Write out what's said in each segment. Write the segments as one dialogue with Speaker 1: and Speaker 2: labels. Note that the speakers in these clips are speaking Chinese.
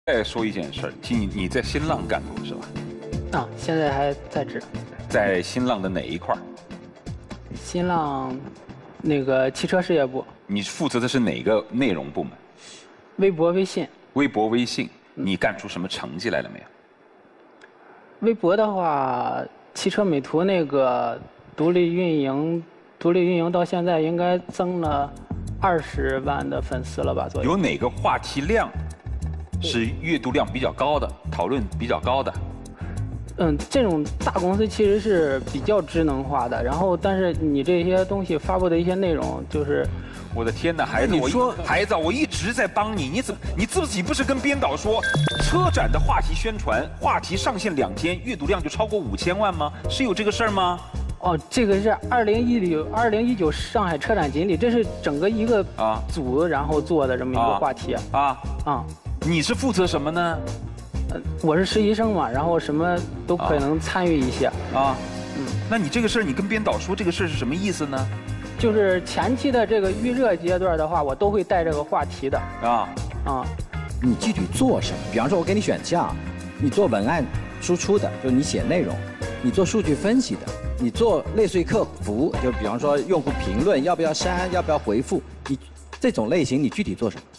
Speaker 1: 再说一件事儿，你在新浪干过是吧？
Speaker 2: 啊，现在还在职。
Speaker 1: 在新浪的哪一块儿？
Speaker 2: 新浪那个汽车事业部。
Speaker 1: 你负责的是哪个内容部门？
Speaker 2: 微博、微信。
Speaker 1: 微博、微信，你干出什么成绩来了没有？
Speaker 2: 微博的话，汽车美图那个独立运营到现在应该增了20万的粉丝了吧左右。
Speaker 1: 有哪个话题量是阅读量比较高的，讨论比较高的？
Speaker 2: 这种大公司其实是比较智能化的，然后但是你这些东西发布的一些内容就是。
Speaker 1: 我的天哪，孩子，孩子，我一直在帮你，你自己不是跟编导说，车展的话题宣传，话题上线2天，阅读量就超过5000万吗？是有这个事儿吗？
Speaker 2: 哦，这个是2019上海车展锦鲤，这是整个一个组然后做的这么一个话题
Speaker 1: 你是负责什么呢？
Speaker 2: 我是实习生嘛，然后什么都可能参与一些
Speaker 1: 那你这个事儿，你跟编导说这个事儿是什么意思呢？
Speaker 2: 就是前期的这个预热阶段的话，我都会带这个话题的
Speaker 3: 你具体做什么？比方说，我给你选项，你做文案输出的，就是你写内容；你做数据分析的，你做类似于客服，就比方说用户评论要不要删，要不要回复，你这种类型你具体做什么？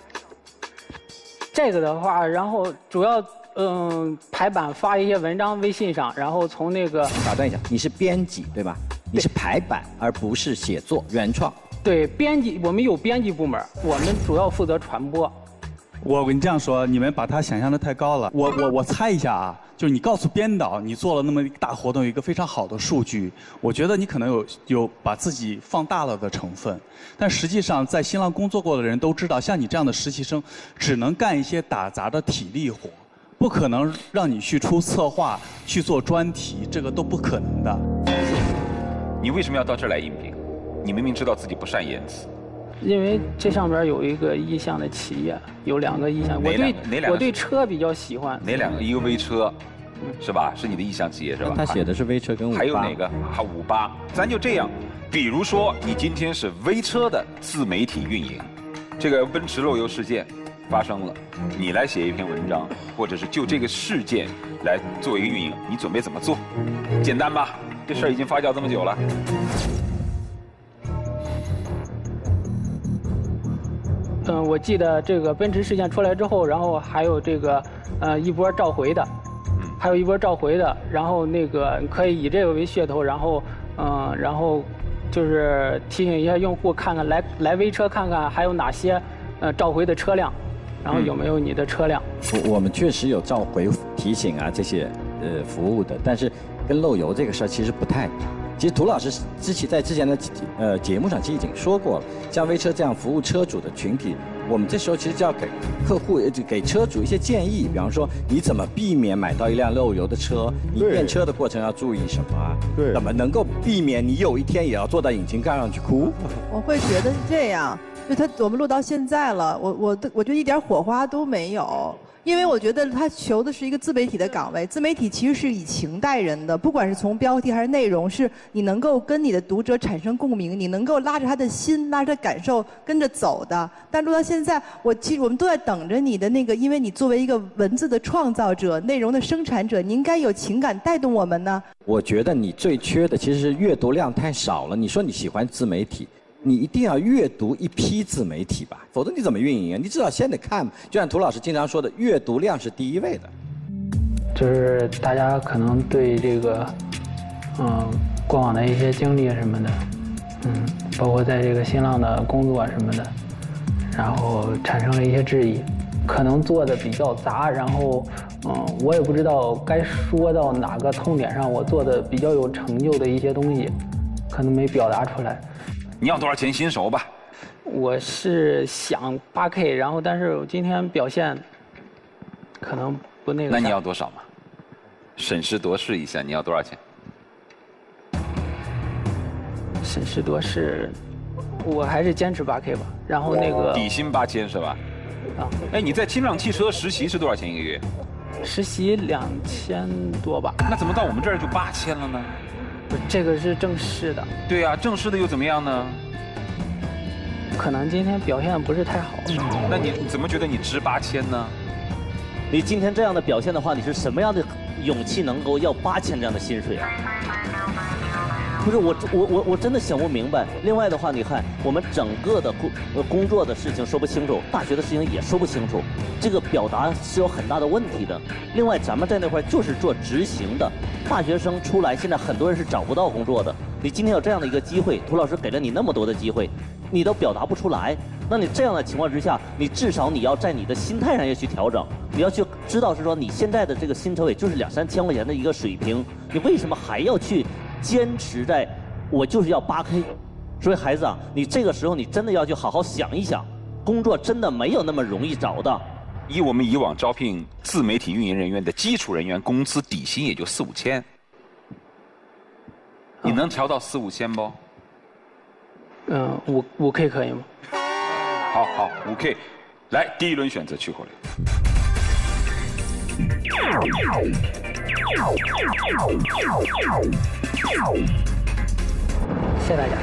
Speaker 2: 这个的话，然后主要排版发一些文章微信上，然后从那个
Speaker 3: 打断一下，你是编辑对吧？你是排版，而不是写作原创。
Speaker 2: 对，编辑我们有编辑部门，我们主要负责传播。
Speaker 4: 我跟你这样说，你们把它想象的太高了。我猜一下啊，就是你告诉编导你做了那么一个大活动，有一个非常好的数据，我觉得你可能有把自己放大了的成分。但实际上，在新浪工作过的人都知道，像你这样的实习生，只能干一些打杂的体力活，不可能让你去出策划、去做专题，这个都不可能的。
Speaker 1: 你为什么要到这儿来应聘？你明明知道自己不善言辞。
Speaker 2: 因为这上边有一个意向的企业，有2个意向。我对车比较喜欢。
Speaker 1: 哪2个？一个微车，是吧？是你的意向企业是吧？
Speaker 3: 他写的是微车跟58。
Speaker 1: 还有哪个？还58。咱就这样，比如说你今天是微车的自媒体运营，这个奔驰漏油事件发生了，你来写一篇文章，或者是就这个事件来做一个运营，你准备怎么做？简单吧？这事儿已经发酵这么久了。
Speaker 2: 我记得这个奔驰事件出来之后，然后还有这个一波召回的，然后那个可以以这个为噱头，然后就是提醒一下用户看看来微车看看还有哪些召回的车辆，然后有没有你的车辆。
Speaker 3: 我们确实有召回提醒啊这些服务的，但是跟漏油这个事儿其实不太。其实涂老师在之前的节目上其实已经说过了，像微车这样服务车主的群体，我们这时候其实就要给客户给车主一些建议，比方说你怎么避免买到一辆漏油的车，你验车的过程要注意什么啊？对，怎么能够避免你有一天也要坐到引擎盖上去哭？
Speaker 5: 我会觉得是这样，就我们录到现在了，我觉得一点火花都没有。因为我觉得他求的是一个自媒体的岗位，自媒体其实是以情带人的，不管是从标题还是内容，是你能够跟你的读者产生共鸣，你能够拉着他的心，拉着感受跟着走的。但录到现在，其实我们都在等着你的那个，因为你作为一个文字的创造者、内容的生产者，你应该有情感带动我们呢。
Speaker 3: 我觉得你最缺的其实是阅读量太少了。你说你喜欢自媒体，你一定要阅读一批自媒体吧，否则你怎么运营啊？你至少先得看，就像涂老师经常说的，阅读量是第一位的。
Speaker 2: 就是大家可能对这个，过往的一些经历什么的，包括在这个新浪的工作什么的，然后产生了一些质疑，可能做的比较杂，然后，我也不知道该说到哪个痛点上，我做的比较有成就的一些东西，可能没表达出来。
Speaker 1: 你要多少钱新手吧？
Speaker 2: 我是想8K， 然后但是我今天表现可能不那个。
Speaker 1: 那你要多少嘛？审时度势一下，你要多少钱？
Speaker 2: 审时度势，我还是坚持8K 吧。然后那个
Speaker 1: 底薪8000是吧？哎，你在新浪汽车实习是多少钱一个月？
Speaker 2: 实习2000多吧。
Speaker 1: 那怎么到我们这儿就8000了呢？
Speaker 2: 这个是正式的。
Speaker 1: 对呀，正式的又怎么样呢？
Speaker 2: 可能今天表现不是太好。
Speaker 1: 那你怎么觉得你值8000呢？
Speaker 6: 你今天这样的表现的话，你是什么样的勇气能够要8000这样的薪水啊？不是我真的想不明白。另外的话，你看我们整个的工作的事情说不清楚，大学的事情也说不清楚，这个表达是有很大的问题的。另外，咱们在那块就是做执行的，大学生出来现在很多人是找不到工作的。你今天有这样的一个机会，涂老师给了你那么多的机会，你都表达不出来。那你这样的情况之下，你至少你要在你的心态上要去调整，你要去知道是说你现在的这个薪酬也就是2、3千块钱的一个水平，你为什么还要去坚持在我就是要8K？所以孩子啊，你这个时候你真的要去好好想一想，工作真的没有那么容易找的。
Speaker 1: 以我们以往招聘自媒体运营人员的基础人员工资底薪也就4、5千，你能调到4、5千不
Speaker 2: ？5K 可以吗？
Speaker 1: 好，5K， 来第一轮选择去火力。
Speaker 2: 谢谢大家。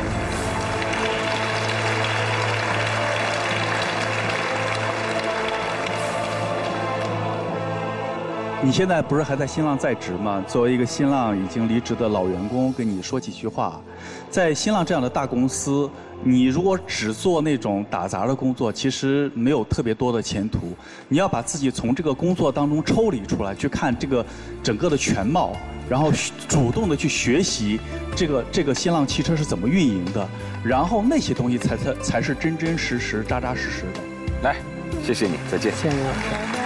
Speaker 4: 你现在不是还在新浪在职吗？作为一个新浪已经离职的老员工，跟你说几句话。在新浪这样的大公司，你如果只做那种打杂的工作，其实没有特别多的前途。你要把自己从这个工作当中抽离出来，去看这个整个的全貌，然后主动的去学习这个新浪汽车是怎么运营的，然后那些东西才是真真实实、扎扎实实的。
Speaker 1: 来，谢谢你，再见。
Speaker 2: 谢谢你老师。